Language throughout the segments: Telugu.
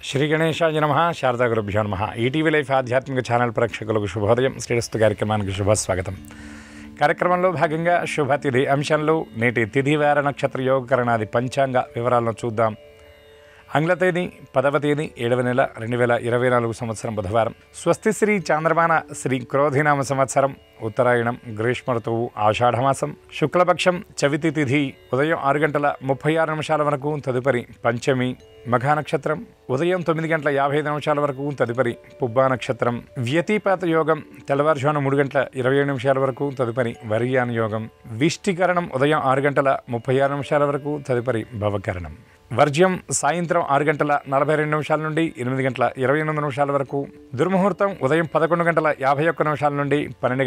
శ్రీ గణేశాయ నమః. శారదా గురుభ్యో నమః. ఈటీవీ లైఫ్ ఆధ్యాత్మిక ఛానల్ ప్రేక్షకులకు శుభోదయం. శ్రేయస్సు కార్యక్రమానికి శుభస్వాగతం. కార్యక్రమంలో భాగంగా శుభతిథి అంశంలో నేటి తిథి వార నక్షత్ర యోగకరణాది పంచాంగ వివరాలను చూద్దాం. ఆంగ్ల తేదీ 10వ తేదీ 7వ నెల 2024 సంవత్సరం బుధవారం. స్వస్తి శ్రీ చాంద్రమాన శ్రీ క్రోధినామ సంవత్సరం, ఉత్తరాయణం, గ్రీష్మ ఋతువు, ఆషాఢమాసం, శుక్లపక్షం, చవితి తిథి ఉదయం 6:36 వరకు, తదుపరి పంచమి, మఘా నక్షత్రం ఉదయం 9:55 వరకు, తదుపరి పుబ్బా నక్షత్రం, వ్యతిపాత యోగం తెల్లవారుజామున 3:27 వరకు, తదుపరి వర్యాన్ యోగం, విష్టికరణం ఉదయం 6:36 వరకు, తదుపరి భవకరణం, వర్జ్యం సాయంత్రం 6:42 నుండి 8:28 వరకు, దుర్ముహూర్తం ఉదయం 11:51 నుండి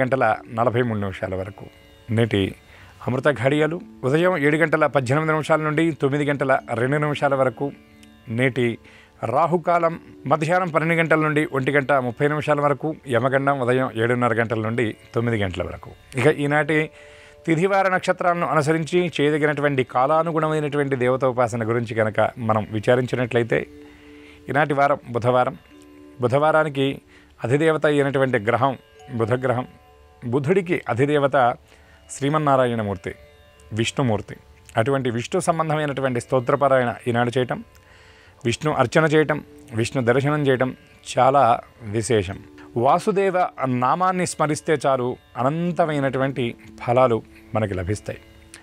12:43 వరకు. నేటి అమృత ఘడియలు ఉదయం 7:18 నుండి 9:02 వరకు. నేటి రాహుకాలం మధ్యాహ్నం 12 గంటల నుండి 1:30 వరకు. యమగండం ఉదయం 7:30 నుండి 9 వరకు. ఇక ఈనాటి తిథివార నక్షత్రాలను అనుసరించి చేయదగినటువంటి కాలానుగుణమైనటువంటి దేవతోపాసన గురించి కనుక మనం విచారించినట్లయితే, ఈనాటి వారం బుధవారం. బుధవారానికి అధిదేవత అయినటువంటి గ్రహం బుధగ్రహం. బుధుడికి అధిదేవత శ్రీమన్నారాయణమూర్తి, విష్ణుమూర్తి. అటువంటి విష్ణు సంబంధమైనటువంటి స్తోత్రపారాయణ ఈనాడు చేయటం, విష్ణు అర్చన చేయటం, విష్ణు దర్శనం చేయటం చాలా విశేషం. వాసుదేవ నామాన్ని స్మరిస్తే చాలు అనంతమైనటువంటి ఫలాలు మనకి లభిస్తాయి.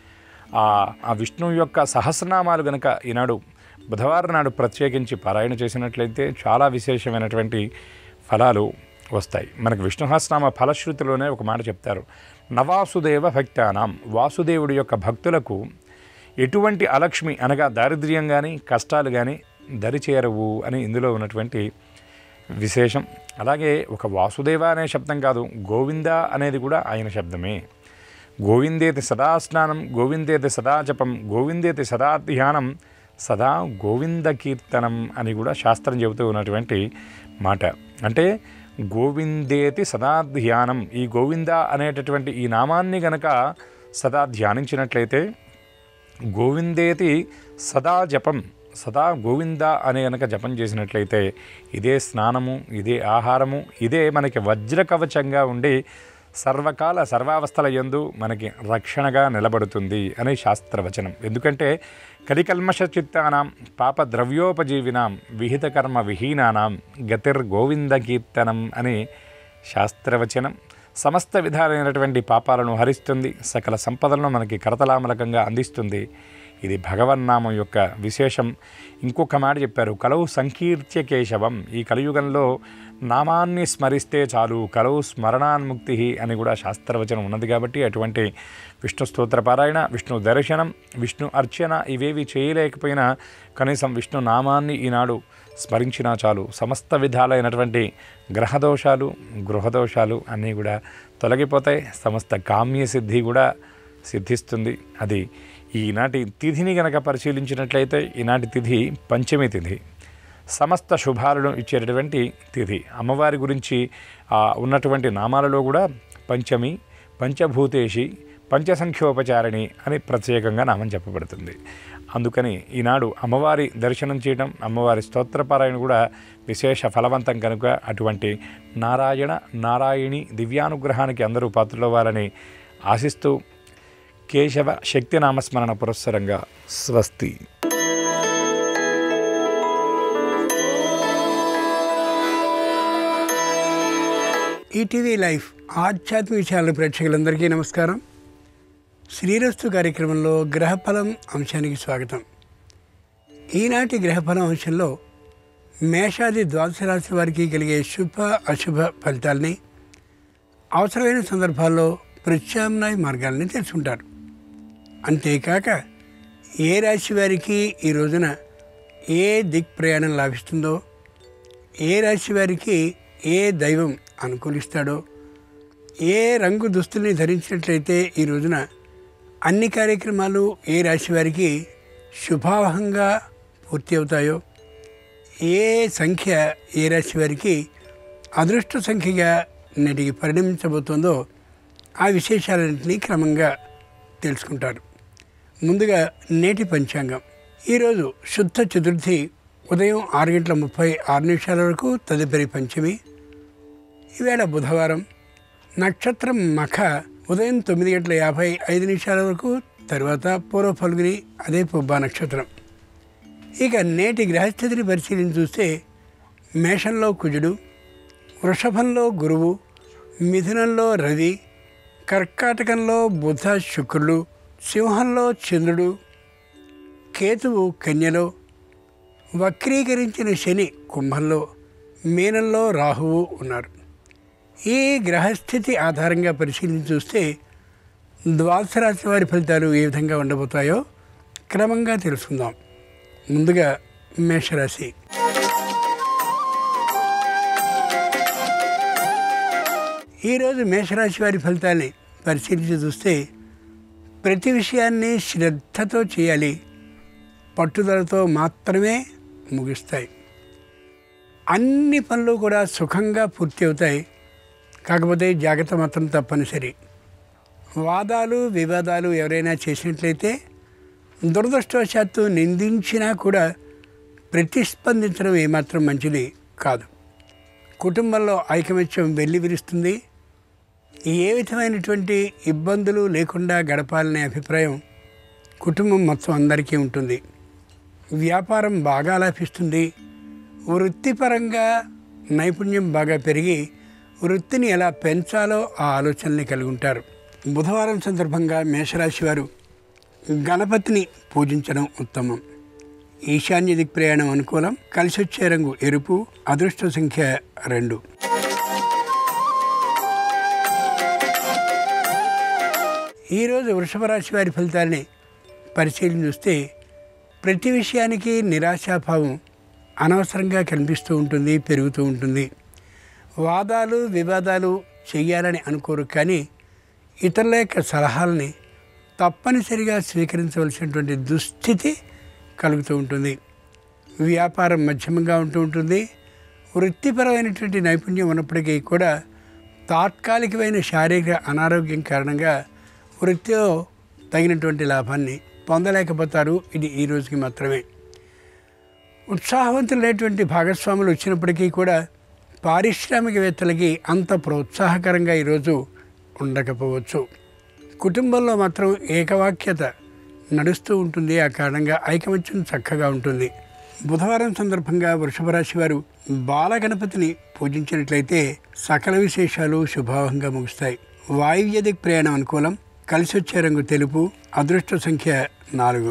ఆ విష్ణువు యొక్క సహస్రనామాలు గనక ఈనాడు బుధవారం నాడు ప్రత్యేకించి పారాయణ చేసినట్లయితే చాలా విశేషమైనటువంటి ఫలాలు వస్తాయి. మనకు విష్ణు సహస్రనామ ఫలశ్రుతిలోనే ఒక మాట చెప్తారు, నవాసుదేవ భక్తానాం. వాసుదేవుడి యొక్క భక్తులకు ఎటువంటి అలక్ష్మి అనగా దారిద్ర్యం కానీ కష్టాలు కానీ దరిచేరవు అని ఇందులో ఉన్నటువంటి విశేషం. అలాగే ఒక వాసుదేవ అనే శబ్దం కాదు, గోవింద అనేది కూడా ఆయన శబ్దమే. గోవిందేతి సదా స్నానం, గోవిందేతి సదా జపం, గోవిందేతి సదా ధ్యానం, సదా గోవింద కీర్తనం అని కూడా శాస్త్రం చెబుతూ ఉన్నటువంటి మాట. అంటే గోవిందేతి సదా ధ్యానం, ఈ గోవింద అనేటటువంటి ఈ నామాన్ని గనక సదా ధ్యానించినట్లయితే, గోవిందేతి సదా జపం, సదా గోవింద అనే గనక జపం చేసినట్లయితే, ఇదే స్నానము, ఇదే ఆహారము, ఇదే మనకి వజ్రకవచంగా ఉండి సర్వకాల సర్వావస్థల యందు మనకి రక్షణగా నిలబడుతుంది అని శాస్త్రవచనం. ఎందుకంటే కలికల్మష చిత్తానాం పాప ద్రవ్యోపజీవినాం విహిత కర్మ విహీనానాం గతిర్గోవింద కీర్తనం అని శాస్త్రవచనం. సమస్త విధాలైనటువంటి పాపాలను హరిస్తుంది, సకల సంపదలను మనకి కరతలామలకంగా అందిస్తుంది. ఇది భగవన్నామం యొక్క విశేషం. ఇంకొక మాట చెప్పారు, కలవు సంకీర్త్య కేశవం. ఈ కలియుగంలో నామాన్ని స్మరిస్తే చాలు, కలవు స్మరణాన్ముక్తి అని కూడా శాస్త్రవచనం ఉన్నది. కాబట్టి అటువంటి విష్ణు స్తోత్ర పారాయణ, విష్ణు దర్శనం, విష్ణు అర్చన ఇవేవి చేయలేకపోయినా కనీసం విష్ణు నామాన్ని ఈనాడు స్మరించినా చాలు, సమస్త విధాలైనటువంటి గ్రహదోషాలు గృహదోషాలు అన్నీ కూడా తొలగిపోతాయి. సమస్త కామ్య సిద్ధి కూడా సిద్ధిస్తుంది. అది ఈనాటి తిథిని గనక పరిశీలించినట్లయితే, ఈనాటి తిథి పంచమి తిథి, సమస్త శుభాలను ఇచ్చేటటువంటి తిథి. అమ్మవారి గురించి ఉన్నటువంటి నామాలలో కూడా పంచమి, పంచభూతేషి, పంచసంఖ్యోపచారిణి అని ప్రత్యేకంగా నామం చెప్పబడుతుంది. అందుకని ఈనాడు అమ్మవారి దర్శనం చేయడం, అమ్మవారి స్తోత్రపారాయణ కూడా విశేష ఫలవంతం కనుక అటువంటి నారాయణి దివ్యానుగ్రహానికి అందరూ పాత్రలవ్వాలని ఆశిస్తూ కేశవ శక్తి నామస్మరణ పురస్సరంగా స్వస్తి. ఈటీవీ లైఫ్ ఆధ్యాత్మిక ఛానల్ ప్రేక్షకులందరికీ నమస్కారం. శ్రీరస్తు కార్యక్రమంలో గ్రహఫలం అంశానికి స్వాగతం. ఈనాటి గ్రహఫలం అంశంలో మేషాది ద్వాదశ రాశి వారికి కలిగే శుభ అశుభ ఫలితాలని, అవసరమైన సందర్భాల్లో ప్రత్యామ్నాయ మార్గాలని తెలుసుకుంటారు. అంతేకాక ఏ రాశి వారికి ఈ రోజున ఏ దిక్ ప్రయాణం లాభిస్తుందో, ఏ రాశి వారికి ఏ దైవం అనుకూలిస్తాడో, ఏ రంగు దుస్తుల్ని ధరించినట్లయితే ఈ రోజున అన్ని కార్యక్రమాలు ఏ రాశి వారికి శుభావహంగా పూర్తి అవుతాయో, ఏ సంఖ్య ఏ రాశి వారికి అదృష్ట సంఖ్యగా నేటికి పరిణమించబోతుందో ఆ విశేషాలన్నింటినీ క్రమంగా తెలుసుకుంటారు. ముందుగా నేటి పంచాంగం. ఈరోజు శుద్ధ చతుర్థి ఉదయం 6:36 వరకు తదుపరి పంచమి. ఈవేళ బుధవారం. నక్షత్రం మఖ ఉదయం 9:55 వరకు, తర్వాత పూర్వ ఫల్గుని, అదే పుబ్బా నక్షత్రం. ఇక నేటి గ్రహస్థితిని పరిశీలించి చూస్తే మేషంలో కుజుడు, వృషభంలో గురువు, మిథునంలో రవి, కర్కాటకంలో బుధ శుక్రుడు, సింహంలో చంద్రుడు, కేతువు కన్యలో, వక్రీకరించిన శని కుంభంలో, మీనంలో రాహువు ఉన్నారు. ఈ గ్రహస్థితి ఆధారంగా పరిశీలించి చూస్తే ద్వాదశ రాశి వారి ఫలితాలు ఏ విధంగా ఉండబోతాయో క్రమంగా తెలుసుకుందాం. ముందుగా మేషరాశి. ఈరోజు మేషరాశి వారి ఫలితాన్ని పరిశీలించి చూస్తే ప్రతి విషయాన్ని శ్రద్ధతో చేయాలి, పట్టుదలతో మాత్రమే ముగిస్తాయి. అన్ని పనులు కూడా సుఖంగా పూర్తి అవుతాయి. కాకపోతే జాగ్రత్త మాత్రం తప్పనిసరి. వాదాలు వివాదాలు ఎవరైనా చేసినట్లయితే దురదృష్టవశాత్తు నిందించినా కూడా ప్రతిస్పందించడం ఏమాత్రం మంచిది కాదు. కుటుంబంలో ఐకమత్యం వెల్లివిరుస్తుంది. ఏ విధమైనటువంటి ఇబ్బందులు లేకుండా గడపాలనే అభిప్రాయం కుటుంబం మొత్తం అందరికీ ఉంటుంది. వ్యాపారం బాగా లాభిస్తుంది. వృత్తిపరంగా నైపుణ్యం బాగా పెరిగి వృత్తిని ఎలా పెంచాలో ఆ ఆలోచనని కలిగి ఉంటారు. బుధవారం సందర్భంగా మేషరాశి వారు గణపతిని పూజించడం ఉత్తమం. ఈశాన్య దిక్ ప్రయాణం అనుకూలం. కలిసి వచ్చే రంగు ఎరుపు. అదృష్ట సంఖ్య 2. ఈరోజు వృషభ రాశి వారి ఫలితాలని పరిశీలన చూస్తే ప్రతి విషయానికి నిరాశాభావం అనవసరంగా కనిపిస్తూ ఉంటుంది, పెరుగుతూ ఉంటుంది. వాదాలు వివాదాలు చేయాలని అనుకోరు, కానీ ఇతరుల యొక్క సలహాలని తప్పనిసరిగా స్వీకరించవలసినటువంటి దుస్థితి కలుగుతూ ఉంటుంది. వ్యాపారం మధ్యమంగా ఉంటూ ఉంటుంది. వృత్తిపరమైనటువంటి నైపుణ్యం ఉన్నప్పటికీ కూడా తాత్కాలికమైన శారీరక అనారోగ్యం కారణంగా వృత్తిలో తగినటువంటి లాభాన్ని పొందలేకపోతారు. ఇది ఈ రోజుకి మాత్రమే. ఉత్సాహవంతులైనటువంటి భాగస్వాములు వచ్చినప్పటికీ కూడా పారిశ్రామికవేత్తలకి అంత ప్రోత్సాహకరంగా ఈరోజు ఉండకపోవచ్చు. కుటుంబంలో మాత్రం ఏకవాక్యత నడుస్తూ ఉంటుంది. ఆ కారణంగా ఐకమత్యం చక్కగా ఉంటుంది. బుధవారం సందర్భంగా వృషభ రాశి వారు బాలగణపతిని పూజించినట్లయితే సకల విశేషాలు శుభావంగా ముగుస్తాయి. వాయువ్య దిక్ ప్రయాణం అనుకూలం. కలిసి వచ్చే రంగు తెలుపు. అదృష్ట సంఖ్య 4.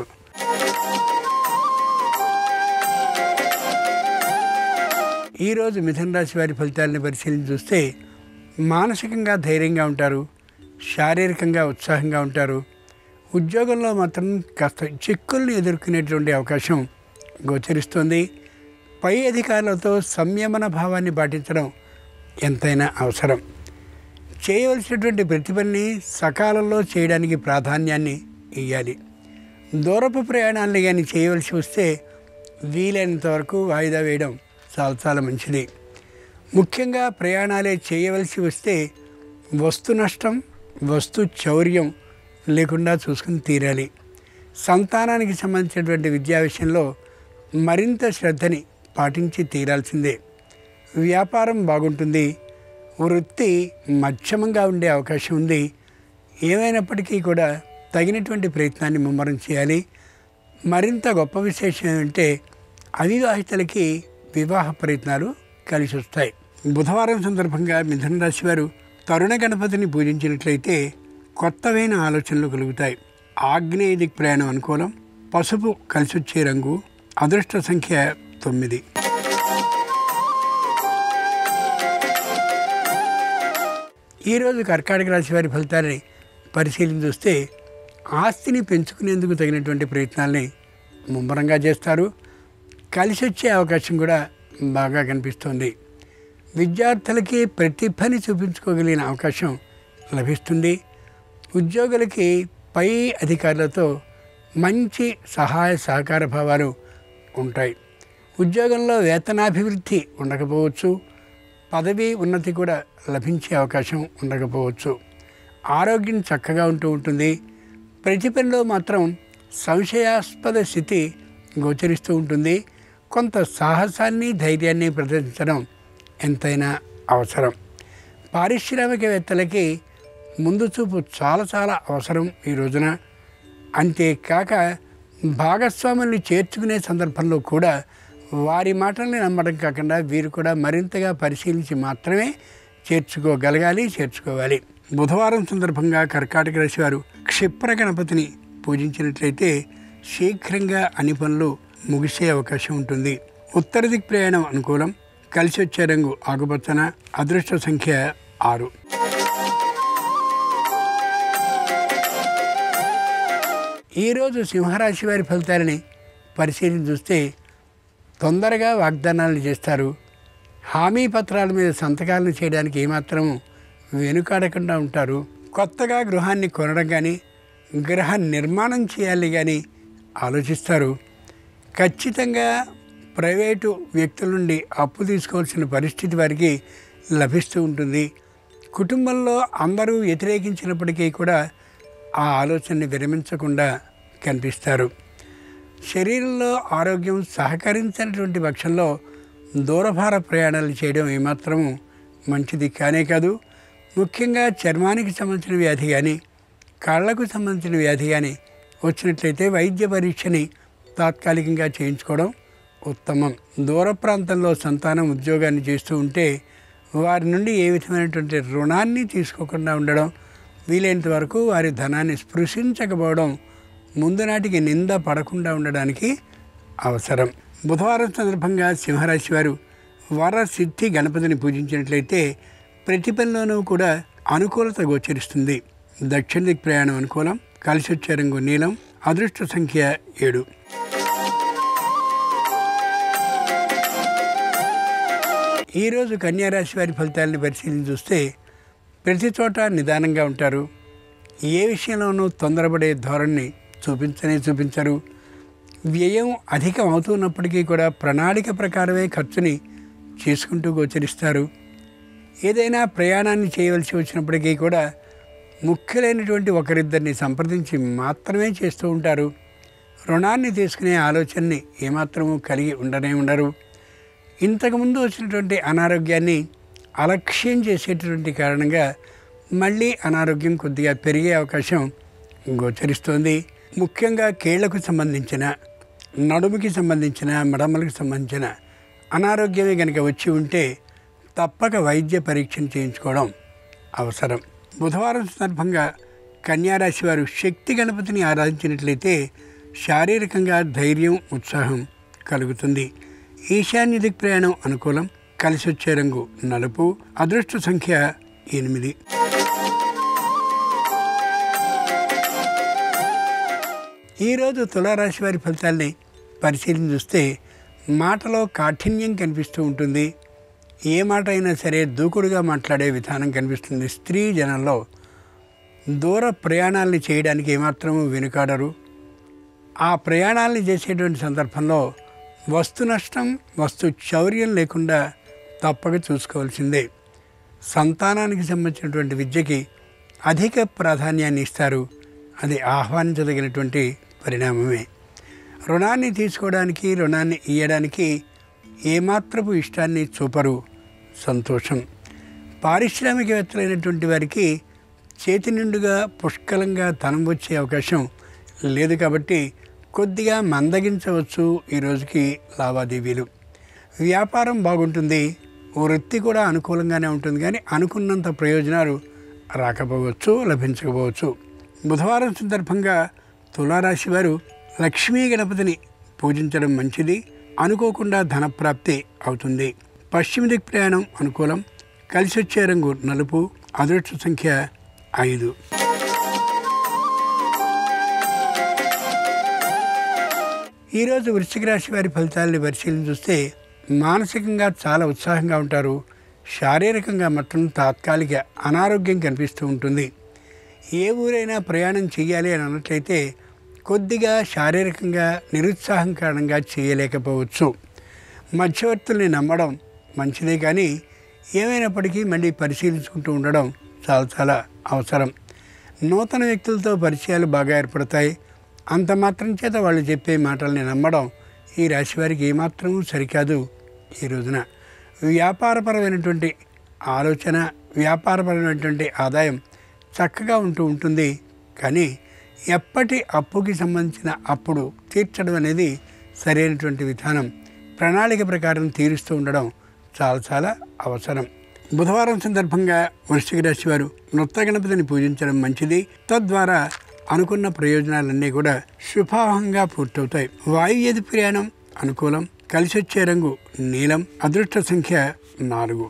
ఈరోజు మిథున రాశి వారి ఫలితాలను పరిశీలించి చూస్తే మానసికంగా ధైర్యంగా ఉంటారు, శారీరకంగా ఉత్సాహంగా ఉంటారు. ఉద్యోగంలో మాత్రం కాస్త చిక్కుల్ని ఎదుర్కొనేటువంటి అవకాశం గోచరిస్తుంది. పై అధికారులతో సంయమన భావాన్ని పాటించడం ఎంతైనా అవసరం. చేయవలసినటువంటి ప్రతి పనిని సకాలంలో చేయడానికి ప్రాధాన్యాన్ని ఇవ్వాలి. దూరపు ప్రయాణాలను కానీ చేయవలసి వస్తే వీలైనంత వరకు వాయిదా వేయడం చాలా మంచిది. ముఖ్యంగా ప్రయాణాలే చేయవలసి వస్తే వస్తు నష్టం, వస్తు చౌర్యం లేకుండా చూసుకుని తీరాలి. సంతానానికి సంబంధించినటువంటి విద్యా విషయంలో మరింత శ్రద్ధని పాటించి తీరాల్సిందే. వ్యాపారం బాగుంటుంది. వృత్తి మధ్యమంగా ఉండే అవకాశం ఉంది. ఏమైనప్పటికీ కూడా తగినటువంటి ప్రయత్నాన్ని ముమ్మరం చేయాలి. మరింత గొప్ప విశేషం ఏమంటే అవివాహితులకి వివాహ ప్రయత్నాలు కలిసి వస్తాయి. బుధవారం సందర్భంగా మిథున రాశి వారు తరుణ గణపతిని పూజించినట్లయితే కొత్తవైన ఆలోచనలు కలుగుతాయి. ఆగ్నేయ దిక్ ప్రయాణం అనుకూలం. పసుపు కలిసి వచ్చే రంగు. అదృష్ట సంఖ్య 9. ఈరోజు కర్కాటక రాశి వారి ఫలితాలని పరిశీలించి చూస్తే ఆస్తిని పెంచుకునేందుకు తగినటువంటి ప్రయత్నాల్ని ముమ్మరంగా చేస్తారు. కలిసి వచ్చే అవకాశం కూడా బాగా కనిపిస్తుంది. విద్యార్థులకి ప్రతిభని చూపించుకోగలిగిన అవకాశం లభిస్తుంది. ఉద్యోగులకి పై అధికారులతో మంచి సహాయ సహకార భావాలు ఉంటాయి. ఉద్యోగంలో వేతనాభివృద్ధి ఉండకపోవచ్చు. పదవి ఉన్నతి కూడా లభించే అవకాశం ఉండకపోవచ్చు. ఆరోగ్యం చక్కగా ఉంటూ ఉంటుంది. ప్రతి పనిలో మాత్రం సంశయాస్పద స్థితి గోచరిస్తూ ఉంటుంది. కొంత సాహసాన్ని ధైర్యాన్ని ప్రదర్శించడం ఎంతైనా అవసరం. పారిశ్రామికవేత్తలకి ముందు చూపు చాలా చాలా అవసరం ఈ రోజున. అంతేకాక భాగస్వాముల్ని చేర్చుకునే సందర్భంలో కూడా వారి మాటల్ని నమ్మడం కాకుండా వీరు కూడా మరింతగా పరిశీలించి మాత్రమే చేర్చుకోవాలి. బుధవారం సందర్భంగా కర్కాటక రాశి వారు క్షిప్ర గణపతిని పూజించినట్లయితే శీఘ్రంగా అన్ని పనులు ముగిసే అవకాశం ఉంటుంది. ఉత్తర దిక్ ప్రయాణం అనుకూలం. కలిసి వచ్చే రంగు ఆకుపచ్చన. అదృష్ట సంఖ్య 6. ఈరోజు సింహరాశి వారి ఫలితాలని పరిశీలించి చూస్తే తొందరగా వాగ్దానాలు చేస్తారు. హామీ పత్రాల మీద సంతకాలను చేయడానికి ఏమాత్రం వెనుకాడకుండా ఉంటారు. కొత్తగా గృహాన్ని కొనడం కానీ గృహ నిర్మాణం చేయాలి కానీ ఆలోచిస్తారు. ఖచ్చితంగా ప్రైవేటు వ్యక్తుల నుండి అప్పు తీసుకోవాల్సిన పరిస్థితి వారికి లభిస్తూ ఉంటుంది. కుటుంబంలో అందరూ వ్యతిరేకించినప్పటికీ కూడా ఆ ఆలోచనని విరమించకుండా కనిపిస్తారు. శరీరంలో ఆరోగ్యం సహకరించినటువంటి పక్షంలో దూరభార ప్రయాణాలు చేయడం ఏమాత్రం మంచిది కానే కాదు. ముఖ్యంగా చర్మానికి సంబంధించిన వ్యాధి కానీ కాళ్లకు సంబంధించిన వ్యాధి కానీ వచ్చినట్లయితే వైద్య పరీక్షని తాత్కాలికంగా చేయించుకోవడం ఉత్తమం. దూర ప్రాంతంలో సంతానం ఉద్యోగాన్ని చేస్తూ ఉంటే వారి నుండి ఏ విధమైనటువంటి రుణాన్ని తీసుకోకుండా ఉండడం, వీలైనంత వరకు వారి ధనాన్ని స్పృశించకపోవడం, ముందు నాటికి నింద పడకుండా ఉండడానికి అవసరం. బుధవారం సందర్భంగా సింహరాశి వారు వరసిద్ధి గణపతిని పూజించినట్లయితే ప్రతి పనిలోనూ కూడా అనుకూలత గోచరిస్తుంది. దక్షిణ దిక్ ప్రయాణం అనుకూలం. కలిసి వచ్చే రంగు నీలం. అదృష్ట సంఖ్య 7. ఈరోజు కన్యారాశి వారి ఫలితాలను పరిశీలించి చూస్తే ప్రతి చోట నిదానంగా ఉంటారు. ఏ విషయంలోనూ తొందరపడే ధోరణిని చూపించరు. వ్యయం అధికం అవుతున్నప్పటికీ కూడా ప్రణాళిక ప్రకారమే ఖర్చుని చేసుకుంటూ గోచరిస్తారు. ఏదైనా ప్రయాణాన్ని చేయవలసి వచ్చినప్పటికీ కూడా ముఖ్యులైనటువంటి ఒకరిద్దరిని సంప్రదించి మాత్రమే చేస్తూ ఉంటారు. రుణాన్ని తీసుకునే ఆలోచనని ఏమాత్రము కలిగి ఉండరు. ఇంతకుముందు వచ్చినటువంటి అనారోగ్యాన్ని అలక్ష్యం చేసేటటువంటి కారణంగా మళ్ళీ అనారోగ్యం కొద్దిగా పెరిగే అవకాశం గోచరిస్తోంది. ముఖ్యంగా కీళ్లకు సంబంధించిన, నడుముకి సంబంధించిన, మడమలకు సంబంధించిన అనారోగ్యమే కనుక వచ్చి ఉంటే తప్పక వైద్య పరీక్షను చేయించుకోవడం అవసరం. బుధవారం సందర్భంగా కన్యారాశి వారు శక్తి గణపతిని ఆరాధించినట్లయితే శారీరకంగా ధైర్యం, ఉత్సాహం కలుగుతుంది. ఈశాన్య దిక్ ప్రయాణం అనుకూలం. కలిసి వచ్చే రంగు నలుపు. అదృష్ట సంఖ్య 8. ఈరోజు తులారాశి వారి ఫలితాల్ని పరిశీలించి చూస్తే మాటలో కాఠిన్యం కనిపిస్తూ ఉంటుంది. ఏ మాట అయినా సరే దూకుడుగా మాట్లాడే విధానం కనిపిస్తుంది. స్త్రీ జనంలో దూర ప్రయాణాలని చేయడానికి ఏమాత్రము వెనుకాడరు. ఆ ప్రయాణాలని చేసేటువంటి సందర్భంలో వస్తు నష్టం, వస్తు చౌర్యం లేకుండా తప్పక చూసుకోవాల్సిందే. సంతానానికి సంబంధించినటువంటి విద్యకి అధిక ప్రాధాన్యాన్ని ఇస్తారు. అది ఆహ్వానించదగినటువంటి పరిణామమే. రుణాన్ని తీసుకోవడానికి, రుణాన్ని ఇయ్యడానికి ఏమాత్రపు ఇష్టాన్ని చూపరు. సంతోషం. పారిశ్రామికవేత్తలైనటువంటి వారికి చేతి నిండుగా పుష్కలంగా ధనం వచ్చే అవకాశం లేదు కాబట్టి కొద్దిగా మందగించవచ్చు ఈ రోజుకి లావాదేవీలు. వ్యాపారం బాగుంటుంది. వృత్తి కూడా అనుకూలంగానే ఉంటుంది, కానీ అనుకున్నంత ప్రయోజనాలు రాకపోవచ్చు, లభించకపోవచ్చు. బుధవారం సందర్భంగా తులారాశి వారు లక్ష్మీ గణపతిని పూజించడం మంచిది. అనుకోకుండా ధనప్రాప్తి అవుతుంది. పశ్చిమ దిక్ ప్రయాణం అనుకూలం. కలిసి వచ్చే రంగు నలుపు. అదృష్ట సంఖ్య 5. ఈరోజు వృశ్చిక రాశి వారి ఫలితాలని పరిశీలించి చూస్తే మానసికంగా చాలా ఉత్సాహంగా ఉంటారు. శారీరకంగా మాత్రం తాత్కాలిక అనారోగ్యం కనిపిస్తూ ఉంటుంది. ఏ ఊరైనా ప్రయాణం చేయాలి అని అన్నట్లయితే కొద్దిగా శారీరకంగా నిరుత్సాహం కారణంగా చేయలేకపోవచ్చు. మధ్యవర్తుల్ని నమ్మడం మంచిదే, కానీ ఏమైనప్పటికీ మళ్ళీ పరిశీలించుకుంటూ ఉండడం చాలా అవసరం. నూతన వ్యక్తులతో పరిచయాలు బాగా ఏర్పడతాయి. అంత మాత్రం చేత వాళ్ళు చెప్పే మాటల్ని నమ్మడం ఈ రాశి వారికి ఏమాత్రం సరికాదు. ఈ రోజున వ్యాపారపరమైనటువంటి ఆలోచన, వ్యాపారపరమైనటువంటి ఆదాయం చక్కగా ఉంటుంది. కానీ ఎప్పటి అప్పుకి సంబంధించిన అప్పుడు తీర్చడం అనేది సరైనటువంటి విధానం. ప్రణాళిక ప్రకారం తీరుస్తూ ఉండడం చాలా అవసరం. బుధవారం సందర్భంగా వృశ్చిక రాశి వారు నృత్య గణపతిని పూజించడం మంచిది. తద్వారా అనుకున్న ప్రయోజనాలన్నీ కూడా శుభావంగా పూర్తవుతాయి. వాయువ్య ప్రయాణం అనుకూలం. కలిసి వచ్చే రంగు నీలం. అదృష్ట సంఖ్య 4.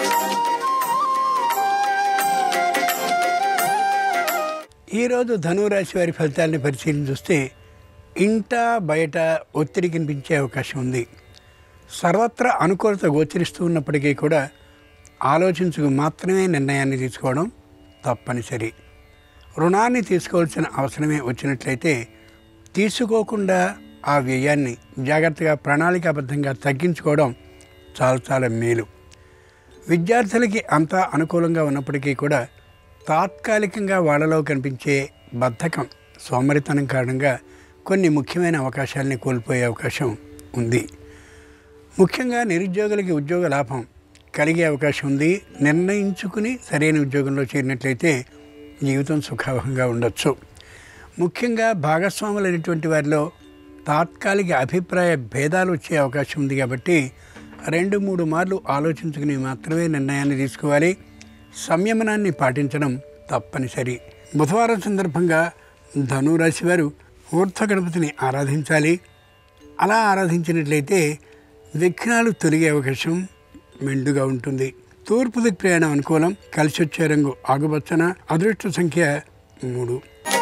ఈరోజు ధనురాశి వారి ఫలితాలను పరిశీలించి చూస్తే ఇంట బయట ఒత్తిడి కనిపించే అవకాశం ఉంది. సర్వత్రా అనుకూలత గోచరిస్తూ ఉన్నప్పటికీ కూడా ఆలోచించుకు మాత్రమే నిర్ణయాన్ని తీసుకోవడం తప్పనిసరి. రుణాన్ని తీసుకోవాల్సిన అవసరమే వచ్చినట్లయితే తీసుకోకుండా ఆ వ్యయాన్ని జాగ్రత్తగా ప్రణాళికాబద్ధంగా తగ్గించుకోవడం చాలా మేలు. విద్యార్థులకి అంతా అనుకూలంగా ఉన్నప్పటికీ కూడా తాత్కాలికంగా వాళ్ళలో కనిపించే బద్ధకం, సోమరితనం కారణంగా కొన్ని ముఖ్యమైన అవకాశాలని కోల్పోయే అవకాశం ఉంది. ముఖ్యంగా నిరుద్యోగులకి ఉద్యోగ లాభం కలిగే అవకాశం ఉంది. నిర్ణయించుకుని సరైన ఉద్యోగంలో చేరినట్లయితే జీవితం సుఖావహంగా ఉండొచ్చు. ముఖ్యంగా భాగస్వాములైనటువంటి వారిలో తాత్కాలిక అభిప్రాయ భేదాలు వచ్చే అవకాశం ఉంది. కాబట్టి 2-3 మార్లు ఆలోచించుకుని మాత్రమే నిర్ణయాన్ని తీసుకోవాలి. సంయమనాన్ని పాటించడం తప్పనిసరి. బుధవారం సందర్భంగా ధనురాశి వారు ఊర్ధ్వ గణపతిని ఆరాధించాలి. అలా ఆరాధించినట్లయితే విఘ్నాలు తొలగే అవకాశం మెండుగా ఉంటుంది. తూర్పు దిక్కు ప్రయాణం అనుకూలం. కలిసి వచ్చే రంగు ఆకుపచ్చన. అదృష్ట సంఖ్య 3.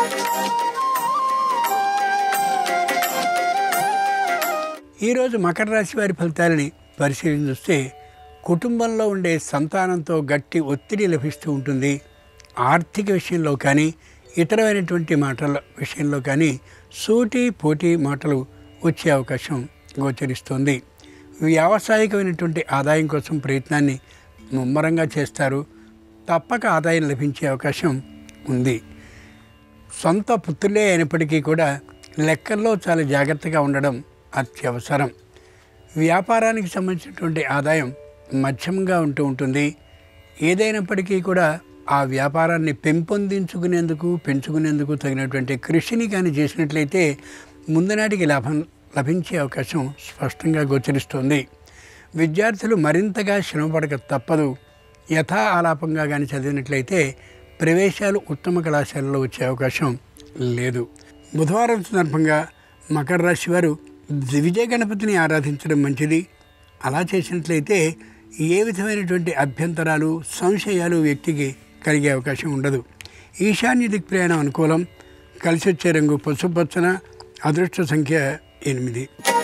ఈరోజు మకర రాశి వారి ఫలితాలని పరిశీలించి చూస్తే కుటుంబంలో ఉండే సంతానంతో గట్టి ఒత్తిడి లభిస్తూ ఉంటుంది. ఆర్థిక విషయంలో కానీ ఇతరమైనటువంటి మాటల విషయంలో కానీ సూటి పోటీ మాటలు వచ్చే అవకాశం గోచరిస్తుంది. వ్యావసాయికమైనటువంటి ఆదాయం కోసం ప్రయత్నాన్ని ముమ్మరంగా చేస్తారు. తప్పక ఆదాయం లభించే అవకాశం ఉంది. సొంత పుత్రులే అయినప్పటికీ కూడా లెక్కల్లో చాలా జాగ్రత్తగా ఉండడం అత్యవసరం. వ్యాపారానికి సంబంధించినటువంటి ఆదాయం మధ్యమంగా ఉంటుంది. ఏదైనప్పటికీ కూడా ఆ వ్యాపారాన్ని పెంచుకునేందుకు తగినటువంటి కృషిని కానీ చేసినట్లయితే ముందునాటికి లాభం లభించే అవకాశం స్పష్టంగా గోచరిస్తుంది. విద్యార్థులు మరింతగా శ్రమపడక తప్పదు. యథా ఆలాపంగా కానీ చదివినట్లయితే ప్రవేశాలు ఉత్తమ కళాశాలలో వచ్చే అవకాశం లేదు. బుధవారం సందర్భంగా మకర రాశి వారు విజయ గణపతిని ఆరాధించడం మంచిది. అలా చేసినట్లయితే ఏ విధమైనటువంటి అభ్యంతరాలు, సంశయాలు వ్యక్తికి కలిగే అవకాశం ఉండదు. ఈశాన్య దిక్ ప్రయాణం అనుకూలం. కలిసి వచ్చే రంగు పసుపచ్చన. అదృష్ట సంఖ్య 8.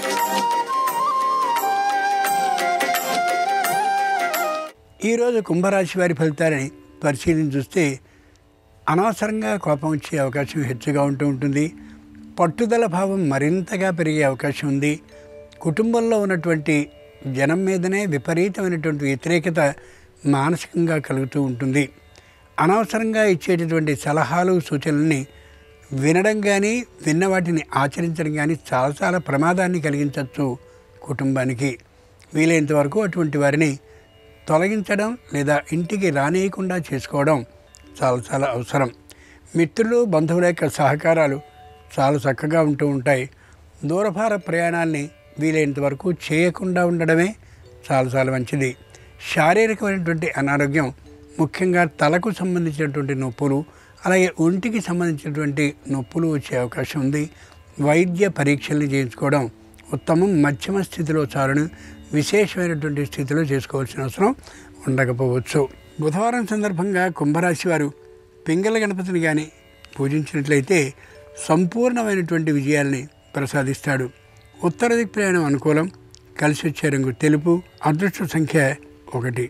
ఈరోజు కుంభరాశి వారి ఫలితాలని పరిశీలించి చూస్తే అనవసరంగా కోపం వచ్చే అవకాశం హెచ్చుగా ఉంటుంది. పట్టుదల భావం మరింతగా పెరిగే అవకాశం ఉంది. కుటుంబంలో ఉన్నటువంటి జనం మీదనే విపరీతమైనటువంటి వ్యతిరేకత మానసికంగా కలుగుతూ ఉంటుంది. అనవసరంగా ఇచ్చేటటువంటి సలహాలు, సూచనల్ని వినడం కానీ విన్న వాటిని ఆచరించడం కానీ చాలా ప్రమాదాన్ని కలిగించవచ్చు కుటుంబానికి. వీలైనంత వరకు అటువంటి వారిని తొలగించడం లేదా ఇంటికి రానియకుండా చేసుకోవడం చాలా అవసరం. మిత్రులు, బంధువుల యొక్క సహకారాలు చాలా చక్కగా ఉంటాయి. దూరభార ప్రయాణాల్ని వీలైనంత వరకు చేయకుండా ఉండడమే చాలా మంచిది. శారీరకమైనటువంటి అనారోగ్యం, ముఖ్యంగా తలకు సంబంధించినటువంటి నొప్పులు, అలాగే ఒంటికి సంబంధించినటువంటి నొప్పులు వచ్చే అవకాశం ఉంది. వైద్య పరీక్షల్ని చేయించుకోవడం ఉత్తమం. మధ్యమ స్థితిలో చాలును, విశేషమైనటువంటి స్థితిలో చేసుకోవాల్సిన అవసరం ఉండకపోవచ్చు. బుధవారం సందర్భంగా కుంభరాశి వారు పింగళ గణపతిని కానీ పూజించినట్లయితే సంపూర్ణమైనటువంటి విజయాల్ని ప్రసాదిస్తాడు. ఉత్తర దిక్ ప్రయాణం అనుకూలం. కలిసి వచ్చే రంగు తెలుపు. అదృష్ట సంఖ్య 1.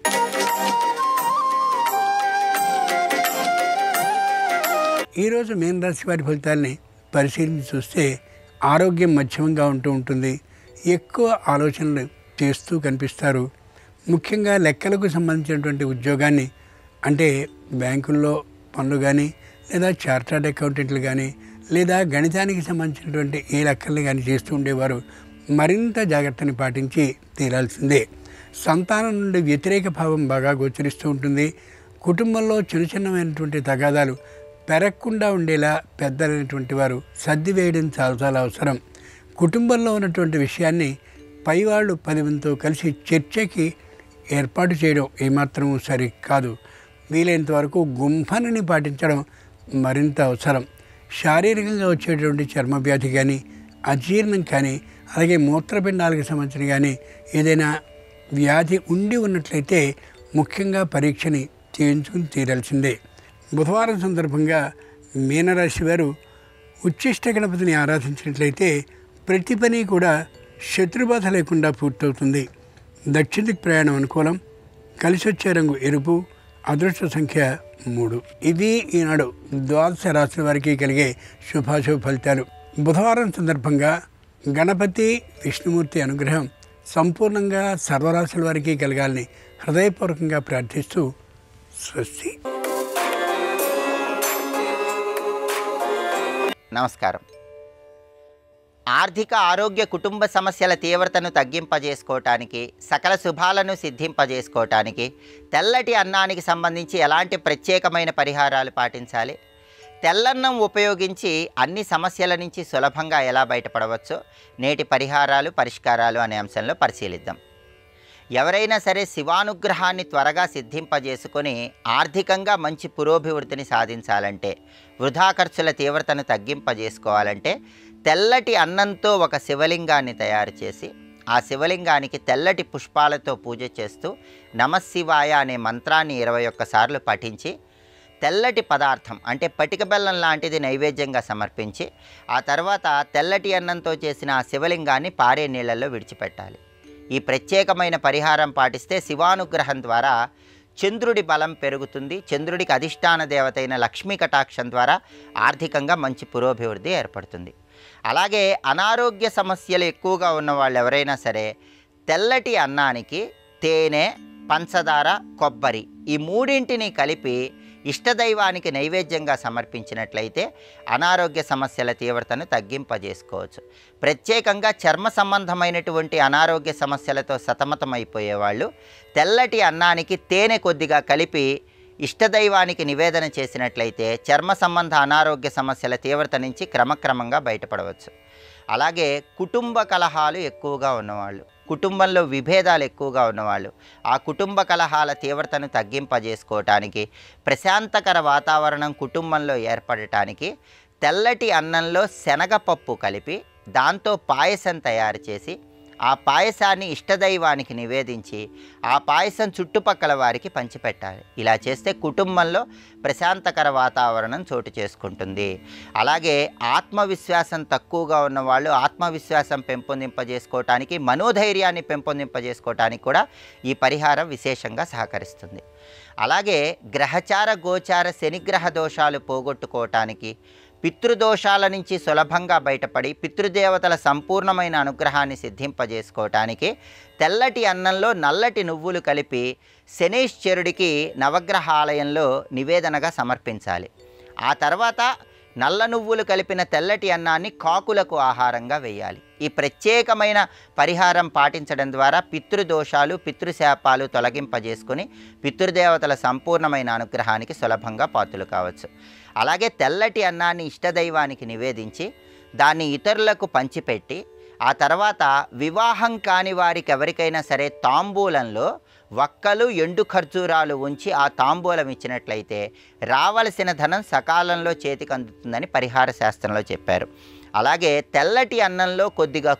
ఈరోజు మీన రాశి వారి ఫలితాలని పరిశీలించి చూస్తే ఆరోగ్యం మధ్యమంగా ఉంటుంది. ఎక్కువ ఆలోచనలు చేస్తూ కనిపిస్తారు. ముఖ్యంగా లెక్కలకు సంబంధించినటువంటి ఉద్యోగాన్ని, అంటే బ్యాంకుల్లో పనులు కానీ లేదా చార్టర్డ్ అకౌంటెంట్లు కానీ లేదా గణితానికి సంబంధించినటువంటి ఏ లెక్కల్ని కానీ చేస్తూ ఉండేవారు మరింత జాగ్రత్తని పాటించి తీరాల్సిందే. సంతానం నుండి వ్యతిరేక భావం బాగా గోచరిస్తూ ఉంటుంది. కుటుంబంలో చిన్న చిన్నమైనటువంటి తగాదాలు పెరగకుండా ఉండేలా పెద్దలైనటువంటి వారు సర్దివేయడం చాలా చాలా అవసరం. కుటుంబంలో ఉన్నటువంటి విషయాన్ని పైవాళ్ళు 10 మందితో కలిసి చర్చకి ఏర్పాటు చేయడం ఏమాత్రం సరికాదు. వీలైనంత వరకు గుంఫనని పాటించడం మరింత అవసరం. శారీరకంగా వచ్చేటువంటి చర్మ వ్యాధి కానీ, అజీర్ణం కానీ, అలాగే మూత్రపిండాలకు సంబంధించిన కానీ ఏదైనా వ్యాధి ఉండి ఉన్నట్లయితే ముఖ్యంగా పరీక్షని చేయించుకుని తీరాల్సిందే. బుధవారం సందర్భంగా మీనరాశి వారు ఉచ్చిష్ట గణపతిని ఆరాధించినట్లయితే ప్రతి పని కూడా శత్రుబాధ లేకుండా పూర్తవుతుంది. దక్షిణ దిక్కు ప్రయాణం అనుకూలం. కలిసి వచ్చే రంగు ఎరుపు. అదృష్ట సంఖ్య 3. ఇవి ఈనాడు ద్వాదశ రాశుల వారికి కలిగే శుభాశుభ ఫలితాలు. బుధవారం సందర్భంగా గణపతి విష్ణుమూర్తి అనుగ్రహం సంపూర్ణంగా సర్వరాశుల వారికి కలగాలని హృదయపూర్వకంగా ప్రార్థిస్తూ స్వస్తి. నమస్కారం. ఆర్థిక ఆరోగ్య కుటుంబ సమస్యల తీవ్రతను తగ్గింపజేసుకోవటానికి, సకల శుభాలను సిద్ధింపజేసుకోవటానికి తెల్లటి అన్నానికి సంబంధించి ఎలాంటి ప్రత్యేకమైన పరిహారాలు పాటించాలి, తెల్లన్నం ఉపయోగించి అన్ని సమస్యల నుంచి సులభంగా ఎలా బయటపడవచ్చో నేటి పరిష్కారాలు అనే అంశంలో పరిశీలిద్దాం. ఎవరైనా సరే శివానుగ్రహాన్ని త్వరగా సిద్ధింపజేసుకొని ఆర్థికంగా మంచి పురోభివృద్ధిని సాధించాలంటే, వృధా ఖర్చుల తీవ్రతను తగ్గింపజేసుకోవాలంటే తెల్లటి అన్నంతో ఒక శివలింగాన్ని తయారు చేసి ఆ శివలింగానికి తెల్లటి పుష్పాలతో పూజ చేస్తూ నమశివాయ అనే మంత్రాన్ని 21 సార్లు పఠించి తెల్లటి పదార్థం అంటే పటిక బెల్లం లాంటిది నైవేద్యంగా సమర్పించి ఆ తర్వాత తెల్లటి అన్నంతో చేసిన ఆ శివలింగాన్ని పారే నీళ్ళల్లో విడిచిపెట్టాలి. ఈ ప్రత్యేకమైన పరిహారం పాటిస్తే శివానుగ్రహం ద్వారా చంద్రుడి బలం పెరుగుతుంది. చంద్రుడికి అధిష్టాన దేవత అయిన లక్ష్మీ కటాక్షం ద్వారా ఆర్థికంగా మంచి పురోభివృద్ధి ఏర్పడుతుంది. అలాగే అనారోగ్య సమస్యలు ఎక్కువగా ఉన్న వాళ్ళు ఎవరైనా సరే తెల్లటి అన్నానికి తేనె, పంచదార, కొబ్బరి ఈ మూడింటిని కలిపి ఇష్టదైవానికి నైవేద్యంగా సమర్పించినట్లయితే అనారోగ్య సమస్యల తీవ్రతను తగ్గింపజేసుకోవచ్చు. ప్రత్యేకంగా చర్మ సంబంధమైనటువంటి అనారోగ్య సమస్యలతో సతమతమైపోయేవాళ్ళు తెల్లటి అన్నానికి తేనె కొద్దిగా కలిపి ఇష్టదైవానికి నివేదన చేసినట్లయితే చర్మ సంబంధ అనారోగ్య సమస్యల తీవ్రత నుంచి క్రమక్రమంగా బయటపడవచ్చు. అలాగే కుటుంబ కలహాలు ఎక్కువగా ఉన్నవాళ్ళు, కుటుంబంలో విభేదాలు ఎక్కువగా ఉన్నవాళ్ళు ఆ కుటుంబ కలహాల తీవ్రతను తగ్గింపజేసుకోవటానికి, ప్రశాంతకర వాతావరణం కుటుంబంలో ఏర్పడటానికి తెల్లటి అన్నంలో శనగపప్పు కలిపి దాంతో పాయసం తయారు చేసి ఆ పాయసాన్ని ఇష్టదైవానికి నివేదించి ఆ పాయసం చుట్టుపక్కల వారికి పంచిపెట్టాలి. ఇలా చేస్తే కుటుంబంలో ప్రశాంతకర వాతావరణం చోటు చేసుకుంటుంది. అలాగే ఆత్మవిశ్వాసం తక్కువగా ఉన్నవాళ్ళు ఆత్మవిశ్వాసం పెంపొందింపజేసుకోవటానికి, మనోధైర్యాన్ని పెంపొందింపజేసుకోవటానికి కూడా ఈ పరిహారం విశేషంగా సహకరిస్తుంది. అలాగే గ్రహచార గోచార శనిగ్రహ దోషాలు పోగొట్టుకోవటానికి, పితృదోషాల నుంచి సులభంగా బయటపడి పితృదేవతల సంపూర్ణమైన అనుగ్రహాన్ని సిద్ధింపజేసుకోవటానికి తెల్లటి అన్నంలో నల్లటి నువ్వులు కలిపి శనీశ్వరుడికి నవగ్రహ ఆలయంలో నివేదనగా సమర్పించాలి. ఆ తర్వాత నల్ల నువ్వులు కలిపిన తెల్లటి అన్నాన్ని కాకులకు ఆహారంగా వేయాలి. ఈ ప్రత్యేకమైన పరిహారం పాటించడం ద్వారా పితృదోషాలు, పితృశాపాలు తొలగింపజేసుకొని పితృదేవతల సంపూర్ణమైన అనుగ్రహానికి సులభంగా పాత్రలు కావచ్చు. అలాగే తెల్లటి అన్నాన్ని ఇష్టదైవానికి నివేదించి దాన్ని ఇతరులకు పంచిపెట్టి ఆ తర్వాత వివాహం కాని వారికి ఎవరికైనా సరే తాంబూలంలో వక్కలు, ఎండు ఖర్జూరాలు ఉంచి ఆ తాంబూలం ఇచ్చినట్లయితే రావలసిన ధనం సకాలంలో చేతికి అందుతుందని పరిహార శాస్త్రంలో చెప్పారు. అలాగే తెల్లటి అన్నంలో కొద్దిగా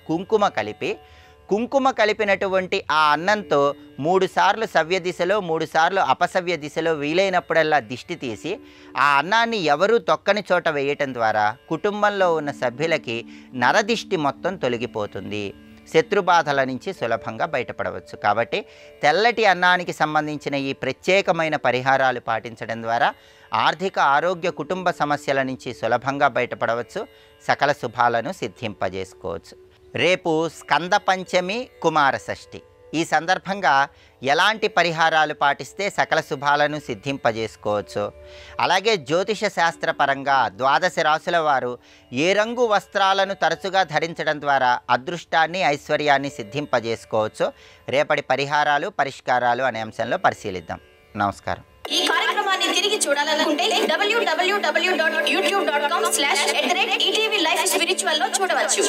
కుంకుమ కలిపినటువంటి ఆ అన్నంతో 3 సార్లు సవ్య దిశలో 3 సార్లు అపసవ్య దిశలో వీలైనప్పుడల్లా దిష్టి తీసి ఆ అన్నాన్ని ఎవరూ తొక్కని చోట వేయటం ద్వారా కుటుంబంలో ఉన్న సభ్యులకి నరదిష్టి మొత్తం తొలగిపోతుంది. శత్రుబాధల నుంచి సులభంగా బయటపడవచ్చు. కాబట్టి తెల్లటి అన్నానికి సంబంధించిన ఈ ప్రత్యేకమైన పరిహారాలు పాటించడం ద్వారా ఆర్థిక ఆరోగ్య కుటుంబ సమస్యల నుంచి సులభంగా బయటపడవచ్చు, సకల శుభాలను సిద్ధింపజేసుకోవచ్చు. రేపు స్కంద పంచమి, కుమార షష్ఠి. ఈ సందర్భంగా ఎలాంటి పరిహారాలు పాటిస్తే సకల శుభాలను సిద్ధింపజేసుకోవచ్చు, అలాగే జ్యోతిష శాస్త్రపరంగా ద్వాదశ రాశుల వారు ఏ రంగు వస్త్రాలను తరచుగా ధరించడం ద్వారా అదృష్టాన్ని ఐశ్వర్యాన్ని సిద్ధింపజేసుకోవచ్చు, రేపటి పరిహారాలు పరిష్కారాలు అనే అంశంలో పరిశీలిద్దాం. నమస్కారం. ఈ కార్యక్రమాన్ని తిరిగి చూడాలనుకుంటే www.youtube.com/ETV Life Spiritual లో చూడవచ్చు.